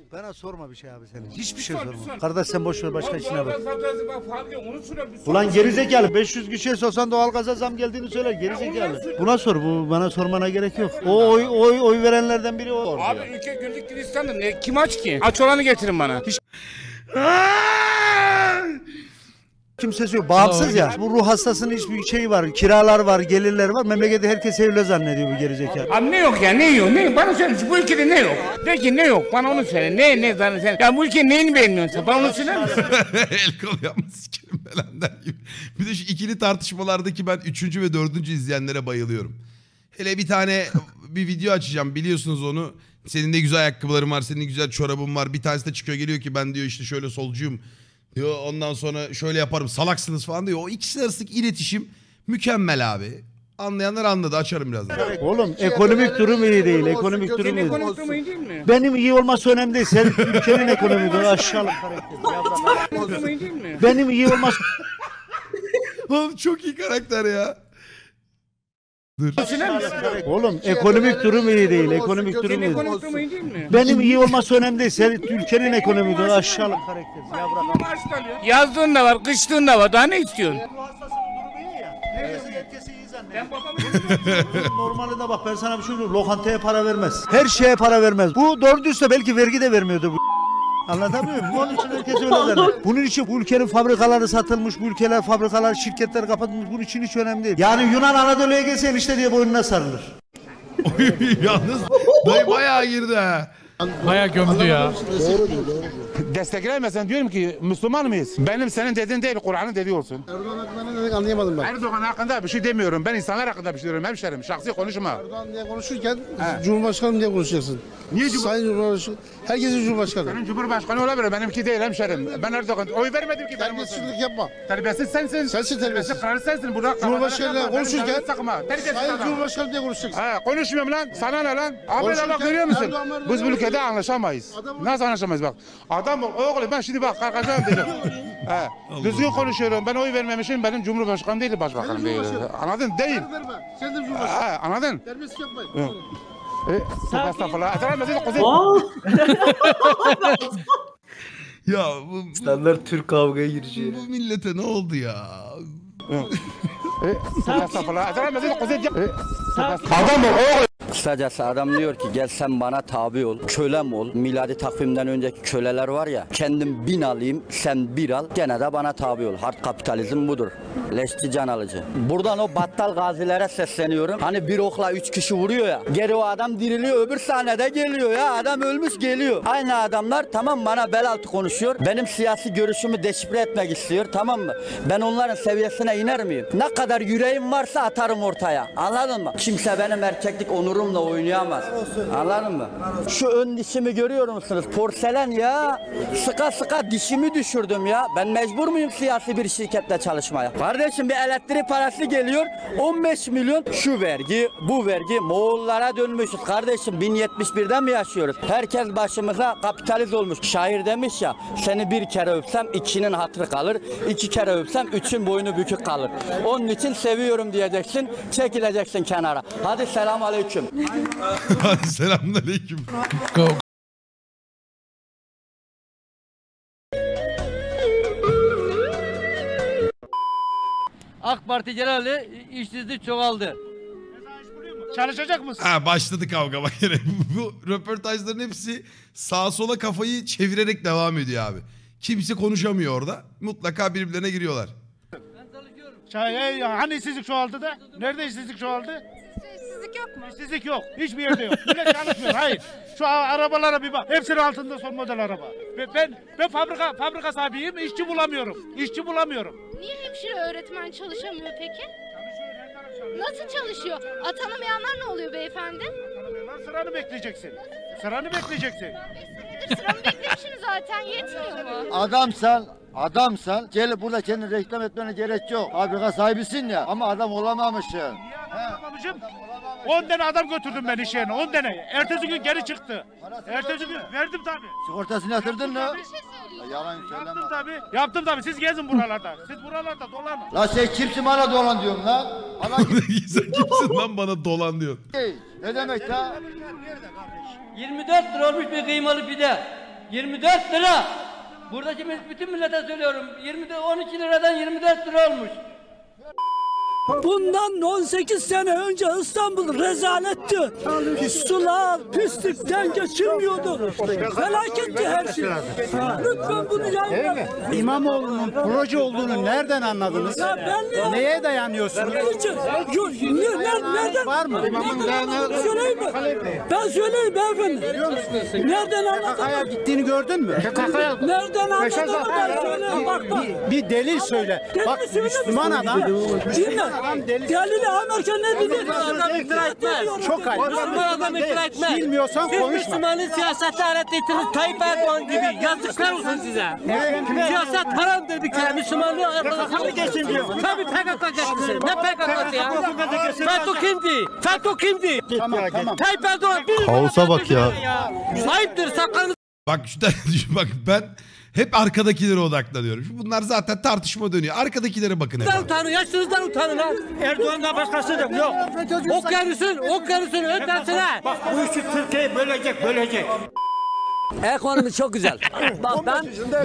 Bana sorma bir şey abi senin. Hiçbir şey sorma. Kardeş sen boş ver başka işine bak. Ulan gerizekalı 500 kişiye sorsan doğalgaza zam geldiğini söyler gerizekalı. Buna sor, bu bana sormana gerek yok. O oy verenlerden biri o. Abi ülke güllük gülistanlı ne? Kim aç ki? Aç olanı getirin bana. Kimsesi yok. Bağımsız ya. Bu ruh hastasının hiçbir şeyi var. Kiralar var, gelirler var. Memlekette herkes evli zannediyor bu gerizekalı. Abi ne yok ya? Ne yok? Ne? Bana söyle bu ülkede ne yok? De ki ne yok? Bana onu söyle. Ne zaten sen? Ya bu ülkenin neyini beğenmiyorsun sen? Bana onu söyler misin? El kol yapma sikerim belenden gibi. Bir de şu ikili tartışmalardaki ben 3. ve 4. izleyenlere bayılıyorum. Hele bir tane bir video açacağım biliyorsunuz onu. Senin ne güzel ayakkabıların var, senin güzel çorabın var. Bir tanesi de çıkıyor geliyor ki ben diyor işte şöyle solcuyum. Diyor ondan sonra şöyle yaparım salaksınız falan diyor. O ikisi arasındaki iletişim mükemmel abi. Anlayanlar anladı açarım birazdan. Oğlum ekonomik durum iyi değil. Ekonomik durum iyi değil. Ekonomik durum iyi değil mi? Benim iyi olması önemli değil. Sen ülkenin ekonomik durumu aşağılık karakter. Ekonomik durum iyi değil mi? Benim iyi olması... Oğlum çok iyi karakter ya. Dur. Söyler misin? Oğlum ekonomik durum iyi değil. Ekonomik durum iyi değil. Ekonomik durum iyi değil mi? Benim iyi olması önemli değil. Sen ülkenin ekonomik durumu aşağılık karakter. Ya bırak. Yazdığın da var, kıştığın da var. Daha ne istiyorsun? Bu hastasının durumu iyi ya. Herkesi iyi zannediyor. Normalde bak ben sana bir şey söyleyeyim. Lokantaya para vermez. Her şeye para vermez. Bu doğru düzse belki vergi de vermiyordu bu. Anlatabiliyor muyum? Onun için herkes öyle zannediyor. Bunun için bu ülkenin fabrikaları satılmış, bu ülkeler fabrikalar, şirketler kapatılmış. Bunun için hiç önemli değil. Yani Yunan Anadolu'ya gelse işte diye boynuna sarılır. Yalnız dayı bayağı girdi ha. Bayağı gömdü ya. Destekleyemezsen diyorum ki Müslüman mıyız? Benim senin dediğin değil Kur'an'ın dediği olsun. Erdoğan hakkında ne dedik anlayamadım ben. Erdoğan hakkında bir şey demiyorum. Ben insanlar hakkında bir şey diyorum hemşerim. Şahsi konuşma. Erdoğan diye konuşurken Cumhurbaşkanım diye konuşacaksın. Niye Sayın Cumhurbaşkanı? Herkesin Cumhurbaşkanı. Senin Cumhurbaşkanı olabilir. Benimki değil hemşerim. Ben Erdoğan oy vermedim ki benim olsun. Terbiyesizlik yapma. Terbiyesiz sensin. Sensin terbiyesiz. Kararı sensin. Burada Cumhurbaşkanıyla konuşurken Terbiyesiz Sayın adam. Cumhurbaşkanı diye konuşacaksın. He, konuşmuyorum lan. Sana ne lan? Abi Konuşurken bak görüyor musun? Erdoğan Biz bu ülkede anlaşamayız. Nasıl anlaşamayız bak. Adam oğlum ben şimdi bak kalkacağım dedim. He, düzgün konuşuyorum. Ben oy vermemişim. Benim Cumhurbaşkanım değil başbakanım değil. Anladın? Değil. Verme. Sen de Cumhurbaşkanı. He, anladın? Terbiyesizlik yapmayın. Estağfurullah. Estağfurullah. Kuzey. Ya bu İnsanlar Türk kavgaya gireceği. bu millete ne oldu ya? Estağfurullah. Estağfurullah. Kuzey. Adam o. Kısacası adam diyor ki gel sen bana tabi ol, kölem ol. Miladi takvimden önceki köleler var ya, kendim 1000 alayım, sen 1 al, gene de bana tabi ol. Hard kapitalizm budur. Leşti can alıcı. Buradan o battal gazilere sesleniyorum. Hani bir okla 3 kişi vuruyor ya, geri o adam diriliyor, öbür sahnede geliyor ya, adam ölmüş geliyor. Aynı adamlar tamam bana bel altı konuşuyor, benim siyasi görüşümü deşifre etmek istiyor, tamam mı? Ben onların seviyesine iner miyim? Ne kadar yüreğim varsa atarım ortaya, anladın mı? Kimse benim erkeklik onurumla oynayamaz. Anladın mı? Şu ön dişimi görüyor musunuz? Porselen ya. Sıka sıka dişimi düşürdüm ya. Ben mecbur muyum siyasi bir şirkette çalışmaya? Kardeşim bir elektrik parası geliyor. 15 milyon şu vergi, bu vergi. Moğollara dönmüşüz. Kardeşim 1071'den mi yaşıyoruz? Herkes başımıza kapitalist olmuş. Şair demiş ya, seni bir kere öpsem 2'nin hatırı kalır. 2 kere öpsem 3'ün boynu bükük kalır. Onun için seviyorum diyeceksin. Çekileceksin kenara. Hadi selam aleyküm. Hadi selamünaleyküm. Go. AK Parti genelde işsizlik çoğaldı. Çalışacak mısın? Ha başladı kavga bak yine. Bu röportajların hepsi sağa sola kafayı çevirerek devam ediyor abi. Kimse konuşamıyor orada. Mutlaka birbirlerine giriyorlar. Hani işsizlik çoğaldı da? Nerede işsizlik çoğaldı? İşsizlik yok mu? İşsizlik yok. Hiçbir yerde yok. Millet çalışmıyor. Hayır. Şu arabalara bir bak. Hepsinin altında son model araba. Ben fabrika sahibiyim. İşçi bulamıyorum. İşçi bulamıyorum. Niye hemşire öğretmen çalışamıyor peki? Nasıl çalışıyor? Atanamayanlar ne oluyor beyefendi? Sıranı bekleyeceksin. Sıranı bekleyeceksin. Sıramı beklemişim zaten yetmiyor mu? Adamsan gel burada kendini reklam etmene gerek yok. Fabrika sahibisin ya ama adam olamamışsın. Niye adam olamamışım? 10 tane adam götürdüm ben iş yerine. 10 tane. Ertesi gün geri çıktı. Ertesi gün verdim tabii. Sigortasını yatırdın mı? Bir şey söyleyeyim. Yalan söyleme. Yaptım tabii. Siz gezin buralarda. Siz buralarda dolanın. La sen kimsin bana dolan diyorsun lan? Sen kimsin lan bana dolan diyor. Ne demek la? 24 lira olmuş bir kıymalı pide. 24 lira. Buradaki bütün millete söylüyorum. 12 liradan 24 lira olmuş. Bundan 18 sene önce İstanbul rezaletti. Sular pislikten geçilmiyordu. Felaketti her şey. Lütfen bunu yapmayın. İmamoğlu'nun proje olduğunu nereden anladınız? Ya ben Neye dayanıyorsunuz? Nereden? Var mı? Söyleyeyim mi? Ben söyleyeyim beyefendi. Nereden anladın? Gittiğini gördün mü? Nereden anladın? Ben söyleyeyim. Bak. Bir delil söyle. Bak Müslüman adam. Dinle. Delili Amerika ne dedi? Çok ayıp. Adam ikna etmez. Bilmiyorsan Siz konuşma. Müslümanın siyasette öğrettiğiniz Tayyip Erdoğan gibi. Yazıklar olsun size. Siyaset haramdır bir kere. Müslümanlığı arkadaşlar geçsin diyor. Tabii PKK geçsin. Ne PKK'sı ya? FETÖ kimdi? FETÖ kimdi? Tamam. Tayyip Erdoğan bir Kaosa bak ya. Ayıptır sakalınızı. Bak şu tane düşün, bak ben hep arkadakilere odaklanıyorum. Bunlar zaten tartışma dönüyor. Arkadakilere bakın hep. Utanın, yaşınızdan utanın ha. Erdoğan'dan başkası yok. Okyanusun ötesine. Bak bu işi Türkiye'yi bölecek. Ekonomi çok güzel. Bak ben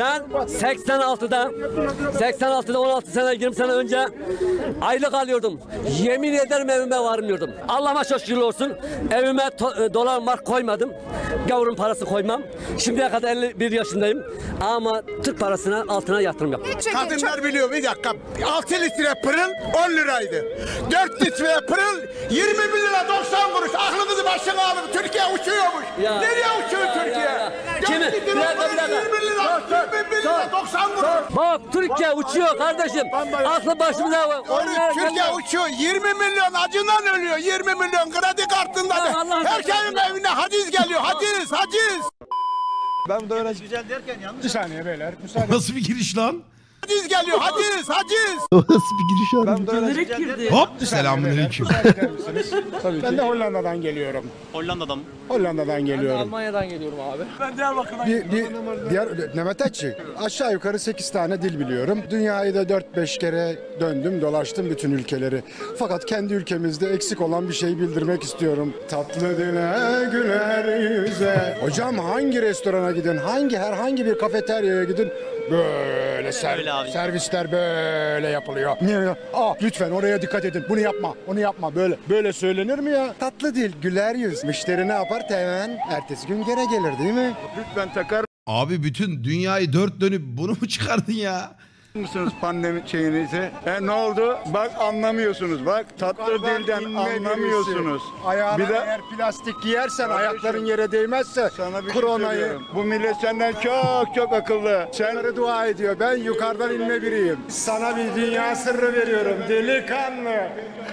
86'da 16 sene 20 sene önce aylık alıyordum. Yemin ederim evime varmıyordum. Allah'ıma çok şükür olsun. Evime dolar mark koymadım. Gavurun parası koymam. Şimdiye kadar 51 yaşındayım. Ama Türk parasına altına yatırım yaptım. Kadınlar biliyor bir dakika. 6 litre pırıl 10 liraydı. 4 litre pırıl 20 bin lira 90 kuruş. Aklınızı başına alın. Türkiye uçuyormuş. Ya. Nereye uçuyor Türkiye? Kimi? 4 litre Bir dakika. pırıl 20 lira 20 bin lira 90 kuruş. Bak Türkiye uçuyor kardeşim. Aklı başımıza var. Türkiye uçuyor. 20 milyon acından ölüyor. 20 milyon kredi kartında. Allah Herkesin evine haciz geliyor. Haciz. Ben de öğrenci güzel derken yanlış. Bir saniye beyler. Nasıl bir giriş lan? Haciz geliyor. Haciz. Nasıl bir giriş abi? Ben de öğrenci güzel derken. Hop selamünaleyküm. Ben de Hollanda'dan geliyorum. Hollanda'dan geliyorum. Almanya'dan geliyorum abi. Diğer Nemetetçi. Aşağı yukarı 8 tane dil biliyorum. Dünyayı da 4-5 kere döndüm, dolaştım bütün ülkeleri. Fakat kendi ülkemizde eksik olan bir şey bildirmek istiyorum. Tatlı dile, güler yüze. Hocam hangi restorana gidin, herhangi bir kafeteryaya gidin, böyle servisler böyle yapılıyor. Niye? Lütfen oraya dikkat edin. Bunu yapma, onu yapma. Böyle söylenir mi ya? Tatlı dil, güler yüz. Müşteri ne yapar? Hemen ertesi gün gene gelir değil mi? Lütfen takar Abi bütün dünyayı dört dönüp bunu mu çıkardın ya? mısınız pandemi şeyinizi? Ne oldu? Bak anlamıyorsunuz. Bak tatlı dilden anlamıyorsunuz. Ayağına bir de eğer plastik giyersen ayakların yere değmezse koronayı. Bu millet senden çok akıllı. Senleri dua ediyor. Ben yukarıdan inme biriyim. Sana bir dünya sırrı veriyorum. Delikanlı.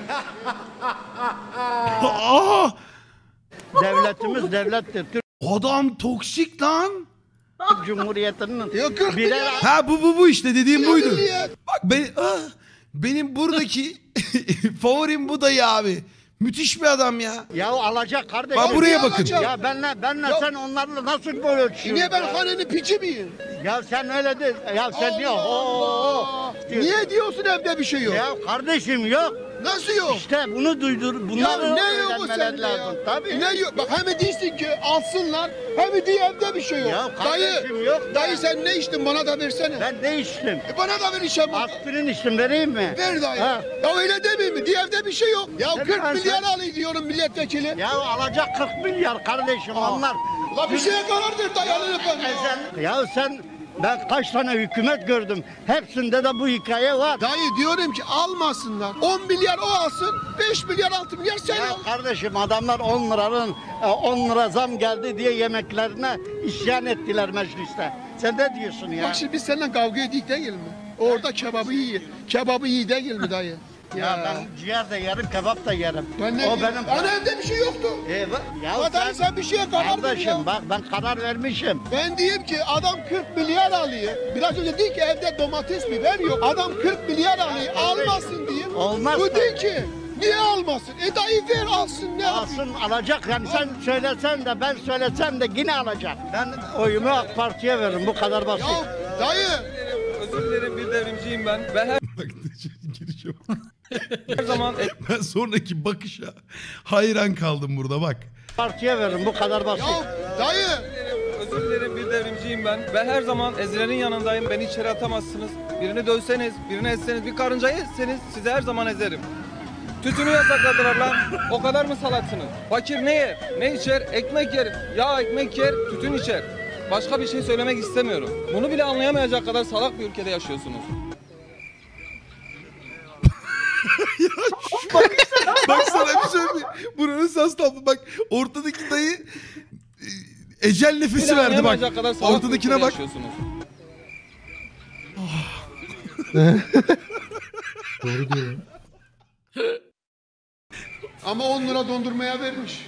Aa! Devletimiz devlettir. Türk Adam toksik lan. Cumhuriyeti'nin Ha bu işte dediğim buydu. Bak benim buradaki favorim bu dayı abi. Müthiş bir adam ya. Ya alacak kardeşim. Bak buraya bakın. Ya benle sen onlarla nasıl böyle ölçüyorsun? Niye ben hanenin piçi miyim? Ya sen öyle değil. Ya sen diyor. Niye diyorsun evde bir şey yok? Ya kardeşim yok. Nasıl yok? İşte bunu duydur. Bunları ne yok bu öğrenmeleri sende lazım. ya? Tabii. Ne yok? Bak hem değilsin ki alsınlar hem diye evde bir şey yok. Ya kardeşim yok. Dayı sen ne içtin bana da versene. Ben ne içtim? Bana da ver işe bak. Aspirin içtim, vereyim mi? Ver dayı. Ha. Ya öyle demeyeyim mi? Diye evde bir şey yok. Ya Ne 40 ben milyar alayım diyorum milletvekili. Ya alacak 40 milyar kardeşim onlar. La bir şeye karar ver dayı alın efendim. Ya ben kaç tane hükümet gördüm. Hepsinde de bu hikaye var. Dayı diyorum ki almasınlar. 10 milyar o alsın. 5 milyar 6 milyar sen Ya al. kardeşim adamlar 10 lira zam geldi diye yemeklerine isyan ettiler mecliste. Sen ne diyorsun ya? Bak şimdi biz seninle kavga edik değil mi? Orada kebabı iyi. Kebabı iyi değil mi dayı? Ya ben ciğer de yerim, kebap da yerim. Ben ne O diyeyim? benim. Hani evde bir şey yoktu. Ya Dayı sen bir şeye karar ver ya. kardeşim bak ben karar vermişim. Ben diyeyim ki adam 40 milyar alıyor. Biraz önce dedi ki evde domates biber yok. Adam 40 milyar alıyor. Almasın diyeyim. Olmaz Bu tabii. değil ki. Niye almasın? Dayı ver alsın ne yapayım? Alsın alacak yani sen söylesen de ben söylesem de yine alacak. Ben oyumu AK Parti'ye veririm bu kadar basit. Ya dayı. Özür dilerim bir devrimciyim ben. Ben her Bak girişe bak. Her zaman Ben sonraki bakışa hayran kaldım burada bak. Partiye veririm bu kadar basit. Ya dayı. özür dilerim bir devrimciyim. devrimciyim ben. Ben her zaman ezilenin yanındayım. Beni içeri atamazsınız. Birini dövseniz, birini etseniz, bir karıncayı etseniz sizi her zaman ezerim. Tütünü yasakladılar lan. O kadar mı salaksınız? Fakir ne yer? Ne içer? Ekmek yer. Ya ekmek yer, tütün içer. Başka bir şey söylemek istemiyorum. Bunu bile anlayamayacak kadar salak bir ülkede yaşıyorsunuz. Bak sana bir söyleyeyim. Buranın sas tablo. Bak ortadaki dayı ecel nefesi verdi bak. Ortadakine bak. Doğru diyor. Ama 10 lira dondurmaya vermiş.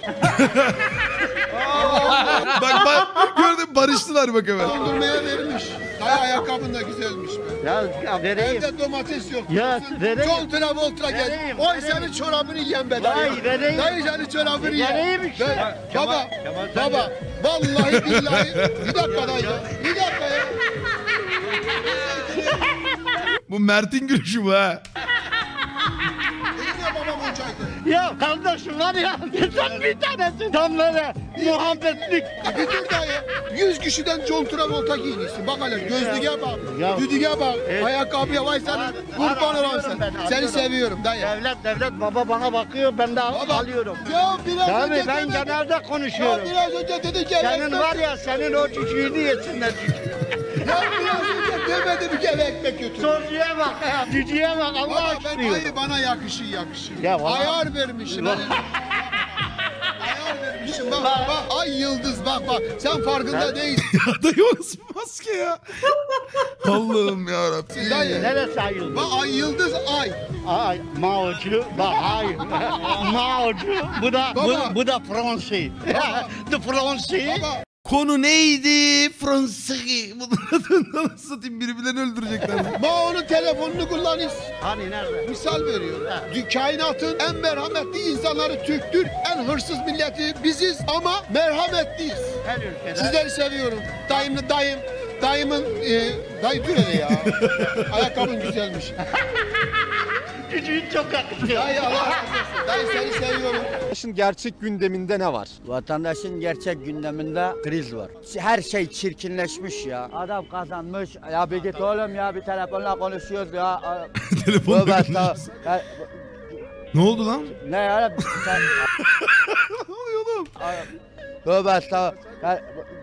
bak gördün barıştılar bak hemen. Dondurmaya vermiş. Dayı ayakkabın da güzelmiş be. Ya vereyim. Evde domates yok. Ya vereyim. John Travolta geldi. Oy senin çorabını yiyen be dayı. Dayı vereyim. Dayı senin çorabını yiyen. Vereyim işte. Baba. Vallahi billahi. Bir dakika dayı. Bir dakika ya. Bu Mert'in gülüşü bu ha. Ya kardeşim var ya sen bir tanesi tam böyle muhabbetlik. Bir dur dayı. 100 kişiden John Travolta giyinirsin. Bak hele gözlüğe bak. Düdüğe bak. Ayakkabıya vay senin. Kurban olan sen. Seni seviyorum dayı. Devlet baba bana bakıyor ben de alıyorum. Ya biraz tabii önce ben genelde konuşuyorum. Ya biraz önce dedi ki senin var ya senin o cücüğünü yesinler cücüğü. Ya biraz önce demedim ki eve ekmek götür. Soruya bak ya, cücüğe bak Allah aşkına. Dayı bana yakışır. Ya ayar vermişim. Ayar vermişim bak. Ay yıldız bak. Sen farkında değilsin. Ya dayı o nasıl bir maske ya? Allah'ım yarabbim. Dayı. Neresi ay yıldız? Bak ay yıldız ay. Ay Mao'cu bak hayır. Mao'cu bu da Fransi. The Fransi. Konu neydi? Fransız. Bunları nasıl satayım birbirlerini öldürecekler. Mao'nun telefonunu kullanırız. Hani nerede? Misal veriyorum. Kainatın en merhametli insanları Türktür. En hırsız milleti biziz ama merhametliyiz. Her ülkede. Sizleri seviyorum. Dayımın dayı dur hele ya. Ayakkabın güzelmiş. Cücüğün çok yakışıyor. Dayı Allah razı olsun. Dayı seni seviyorum. Vatandaşın gerçek gündeminde ne var? Vatandaşın gerçek gündeminde kriz var. Her şey çirkinleşmiş ya. Adam kazanmış. Ya bir git oğlum ya bir telefonla konuşuyoruz ya. Telefonla konuşuyoruz. Ne oldu lan? Ne ya? Ne oluyor oğlum? Tövbe estağfurullah.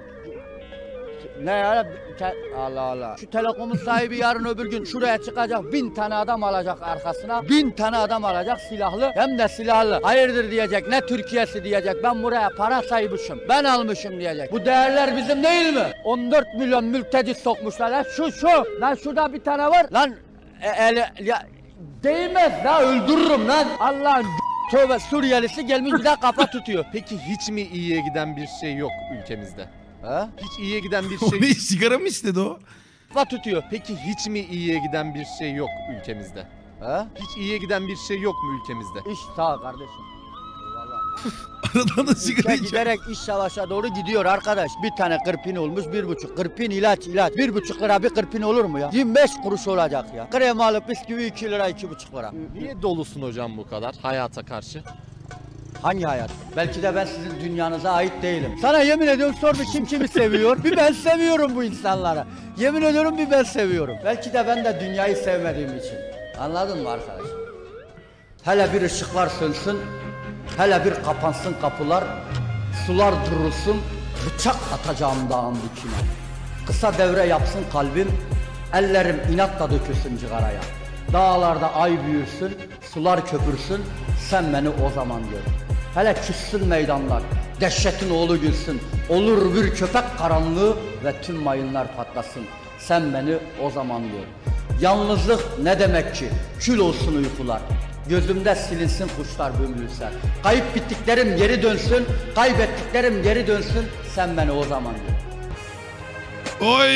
Ne ya? Allah Allah. Şu telekomun sahibi yarın öbür gün şuraya çıkacak 1000 tane adam alacak arkasına. 1000 tane adam alacak silahlı hem de silahlı. Hayırdır diyecek ne Türkiye'si diyecek. Ben buraya para saymışım. Ben almışım diyecek. Bu değerler bizim değil mi? 14 milyon mülteci sokmuşlar. Lan şu. Lan şurada bir tane var. Lan ya değmez la öldürürüm lan. Allah'ın tövbe Suriyelisi gelmiş bir daha kafa tutuyor. Peki hiç mi iyiye giden bir şey yok ülkemizde? Ha? Hiç iyiye giden bir O şey... ne sigara mı istedi o? Kafa tutuyor. Peki hiç mi iyiye giden bir şey yok ülkemizde? Ha? Hiç iyiye giden bir şey yok mu ülkemizde? İş sağ ol kardeşim. Aradan da sigara içiyor. Giderek iş savaşa doğru gidiyor arkadaş. Bir tane kırpin olmuş 1,5. Kırpin ilaç. 1,5 lira bir kırpin olur mu ya? 25 kuruş olacak ya. Krem alıp bisküvi 2 lira 2,5 lira. Niye dolusun hocam bu kadar hayata karşı? Hangi hayat? Belki de ben sizin dünyanıza ait değilim. Sana yemin ediyorum sor bir kim kimi seviyor? Bir ben seviyorum bu insanları. Yemin ediyorum bir ben seviyorum. Belki de ben de dünyayı sevmediğim için. Anladın mı arkadaş? Hele bir ışıklar sönsün. Hele bir kapansın kapılar. Sular durulsun. Bıçak atacağım dağın dikine. Kısa devre yapsın kalbim. Ellerim inatla dökülsün cigaraya. Dağlarda ay büyürsün, sular köpürsün, sen beni o zaman gör. Hele küssün meydanlar, dehşetin oğlu gülsün, olur bir köpek karanlığı ve tüm mayınlar patlasın. Sen beni o zaman gör. Yalnızlık ne demek ki? Kül olsun uykular. Gözümde silinsin kuşlar bömürse. Kayıp bittiklerim geri dönsün, kaybettiklerim geri dönsün, sen beni o zaman gör. Oy!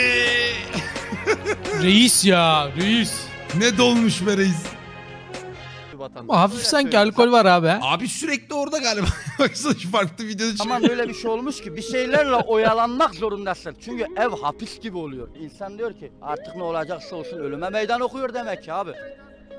Reis ya, reis. Ne dolmuş be reis. Ama hafif sanki alkol var abi. Abi sürekli orada galiba. Baksana şu farklı videoda çıkıyor. Ama böyle bir şey olmuş ki bir şeylerle oyalanmak zorundasın. Çünkü ev hapis gibi oluyor. İnsan diyor ki artık ne olacaksa olsun ölüme meydan okuyor demek ki abi.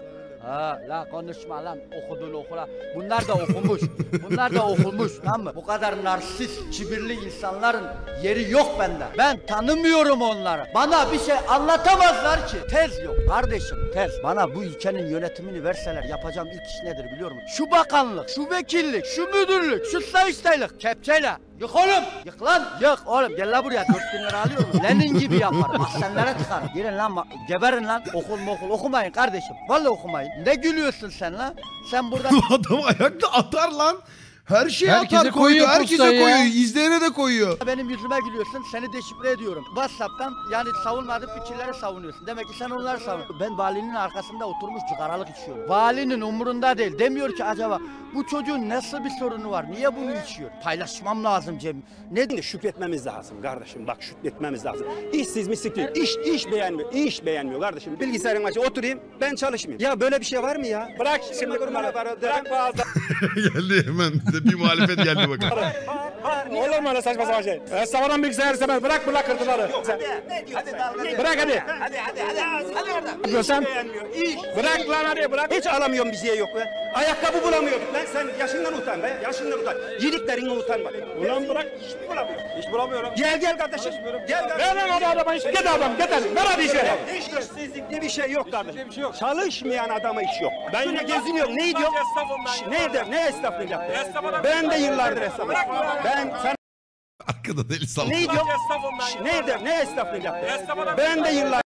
Ha la konuşma lan okudun okula. Bunlar da okumuş. Bunlar da okumuş tamam mı? Bu kadar narsist, kibirli insanların yeri yok bende. Ben tanımıyorum onları. Bana bir şey anlatamazlar ki. Tez yok kardeşim tez. Bana bu ülkenin yönetimini verseler yapacağım ilk iş nedir biliyor musun? Şu bakanlık, şu vekillik, şu müdürlük, şu sayıştaylık kepçeyle. Yık oğlum. Yık lan. Yık oğlum. Gel la buraya. 4.000 lira alıyorum. Lenin gibi yaparım. Mahzenlere tıkarım. Girin lan. Geberin lan. Okul okumayın kardeşim. Vallahi okumayın. Ne gülüyorsun sen lan? Sen burada... Adam ayakta atar lan. Her şeye Herkese atar koyuyor Herkese postayı ya. koyuyor. İzleyene de koyuyor. Benim yüzüme gülüyorsun. Seni deşifre ediyorum. WhatsApp'tan yani savunmadığın fikirleri savunuyorsun. Demek ki sen onları savunuyorsun. Ben valinin arkasında oturmuş cigaralık içiyorum. Valinin umurunda değil. Demiyor ki acaba bu çocuğun nasıl bir sorunu var? Niye bunu içiyor? Paylaşmam lazım Cem. Ne? Şükretmemiz lazım kardeşim. Bak şükretmemiz lazım. İşsiz mislik değil. İş beğenmiyor. İş beğenmiyor kardeşim. Bilgisayarın başına oturayım ben çalışmayayım. Ya böyle bir şey var mı ya? Bırak şimdi kurbanı. Bırak bazı. Geldi hemen. Bir muhalefet geldi bakalım. Olur mu öyle saçma sapan şey? Savaran bilgisayar istemez. Bırak kırtıları. Bırak hadi. Hadi oradan. Sen bırak lan hadi bırak. Hiç alamıyorum bir şey yok be. Ayakkabı bulamıyorduk lan. Sen yaşından utan be. Yaşından utan. Yediklerine utanma. Ulan bırak. Hiç bulamıyorum. Hiç bulamıyorum. Gel kardeşim. Gel kardeşim. Ver lan adama iş. Git adam. Git hadi. Ver hadi işe. İşsizlik diye bir şey yok kardeşim. Çalışmayan adama iş yok. Ben yine geziniyorum. Ne diyor? Ne esnaflık yaptı? Ben de yıllardır esnafım. Arkada deli sallıyor. Ne diyor? Ne esnaflık yaptı? Ben de yıllardır.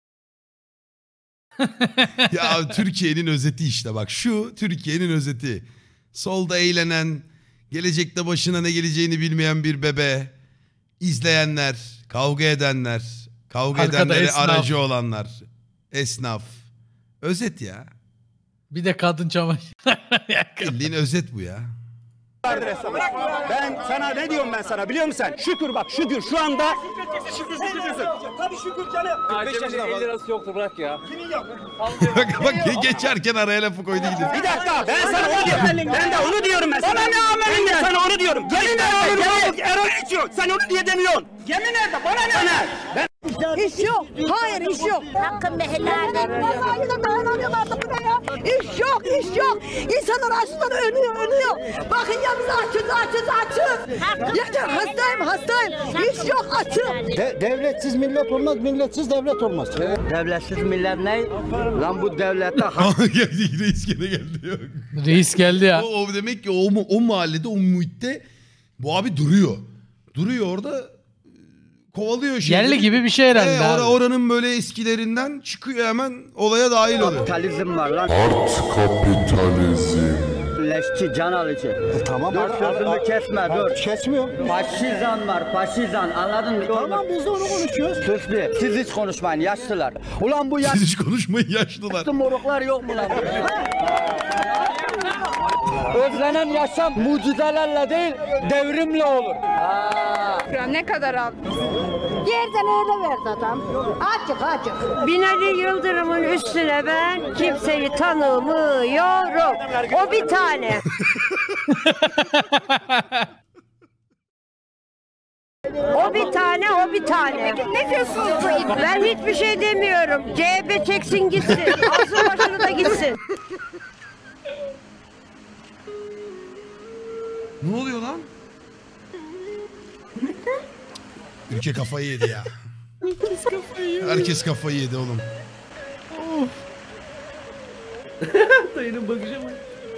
Ya Türkiye'nin özeti işte bak. Şu Türkiye'nin özeti. Solda eğlenen, gelecekte başına ne geleceğini bilmeyen bir bebe. İzleyenler, kavga edenler, kavga Arkada edenlere esnaf. aracı olanlar. Esnaf. Özet ya. Bir de kadın çamaşır. Bildiğin özet bu ya. Ben sana ne diyorum ben sana biliyor musun sen? Şükür bak şükür şu anda. Şükür. Tabii şükür canım. 45 yaşında 50 lirası yoktu bırak ya. bak geçerken araya lafı koydu gidiyor. Bir dakika ben sana onu diyorum. Ben de onu diyorum ben sana. Bana ne amelin ben sana onu diyorum. Yemin ederim. Erol içiyor. Sen onu diye demiyorsun. Yemin ederim bana ne? Ben İş yok. Hayır iş yok. Hakkın helal. Vallahi da dayanamıyorlar da buraya ya. İş yok. İnsanlar açlıktan ölüyor. Bakın ya biz açız. Yeter hastayım. İş yok açım. Devletsiz millet olmaz, milletsiz devlet olmaz. Devletsiz millet ne? Lan bu devlette geldi reis gene geldi. Yok. Reis geldi ya. O demek ki o mahallede o muhitte bu abi duruyor. Duruyor orada kovalıyor şeyleri. Yerli gibi bir şey herhalde abi. Oranın böyle eskilerinden çıkıyor hemen olaya dahil oluyor. kapitalizm var lan. Art kapitalizm. Leşçi, can alıcı. Tamam. Dur sözümü kesme dur. Kesmiyorum. Faşizan var faşizan anladın mı? Tamam biz de onu konuşuyoruz. Sus bir. Siz hiç konuşmayın yaşlılar. Ulan bu Siz hiç konuşmayın yaşlılar. moruklar yok mu lan? Özlenen yaşam mucizelerle değil devrimle olur. Ne kadar aldın? Yerden öyle verdi adam. Açık. Binali Yıldırım'ın üstüne ben kimseyi tanımıyorum. O bir tane. O bir tane. Ne diyorsunuz? Ben hiçbir şey demiyorum. CHP çeksin gitsin. Alsın başını da gitsin. Ne oluyor lan? Ülke kafayı yedi ya. Herkes kafayı yedi oğlum. Dayının bakışı mı?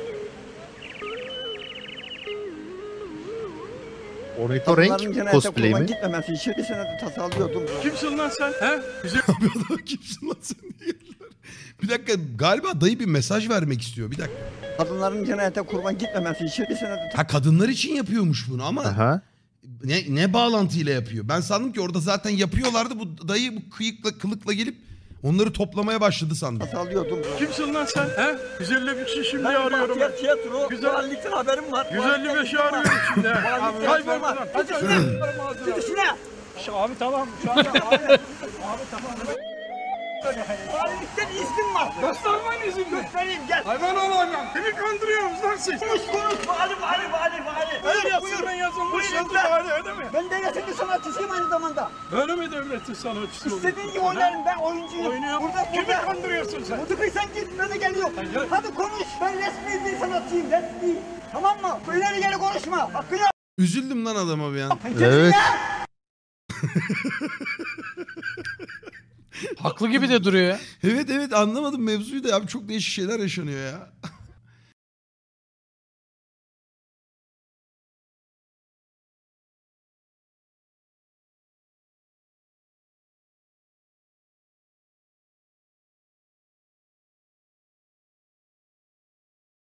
Ornitorenk cosplay mi? Gitmemesi için bir senedir tasarlıyordum. Kimsin lan sen? He? Kimsin lan sen? Bir dakika galiba dayı bir mesaj vermek istiyor. Bir dakika. Kadınların cennete kurban gitmemesi için bir senedir. Ha kadınlar için yapıyormuş bunu ama ne bağlantıyla yapıyor? Ben sandım ki orada zaten yapıyorlardı. Bu dayı bu kılıkla gelip onları toplamaya başladı sandım. Tasarlıyordum. Kimsin lan sen? He? 155'i şimdi arıyorum. Tiyatro. Güzellikten haberim var. 155'i arıyorum şimdi. Kaybol buradan. Hadi şuna. Abi tamam. Şu anda abi tamam. Valilikten iznim var. Göstermen izin mi? Göstereyim gel. Hayvan olacağım. Beni kandırıyorsunuz lan siz. Konuş. Vali. Öyle yazısından yazılmış vali öyle mi? Ben devletin sanatçısıyım aynı zamanda. Öyle mi devletin sanatçısı? İstediğin gibi oynarım ben oyuncuyum. Oynuyorum. Kimi kandırıyorsun sen? Mutluysan git böyle geliyor. Hadi konuş. Ben resmi bir sanatçıyım resmi. Tamam mı? İleri geri konuşma. Hakkını Üzüldüm lan adama bir an. Evet. Haklı gibi de duruyor ya. Evet anlamadım mevzuyu da abi, çok değişik şeyler yaşanıyor ya.